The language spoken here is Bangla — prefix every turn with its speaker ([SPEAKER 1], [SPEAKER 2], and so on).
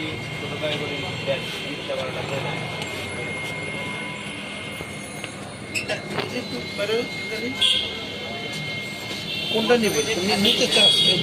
[SPEAKER 1] ছোটো টাকা করে দেন 20 টাকা
[SPEAKER 2] কোনটা নেবে নিতে চাস?